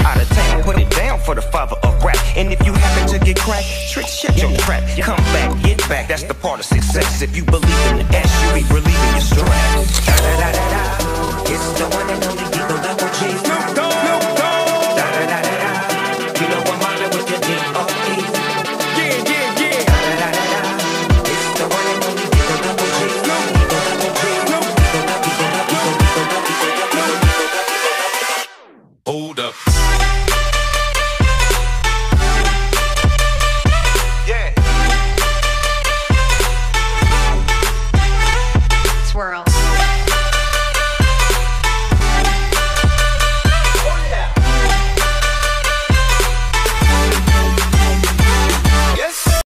out of town. Put it down for the father of rap. And if you happen to get cracked, trick, shut your trap. Come back, get back, that's the part of success. If you believe in the S, you be relieving your stress. Da da da da da. It's the one and only Eagle Double G. Snoop Dogg.